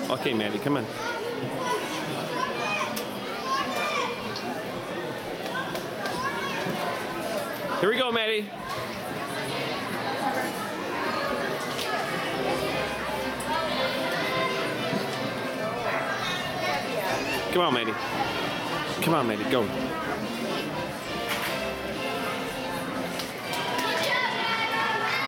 Okay, Maddie, come on. Here we go, Maddie. Come on, Maddie. Come on, Maddie, go.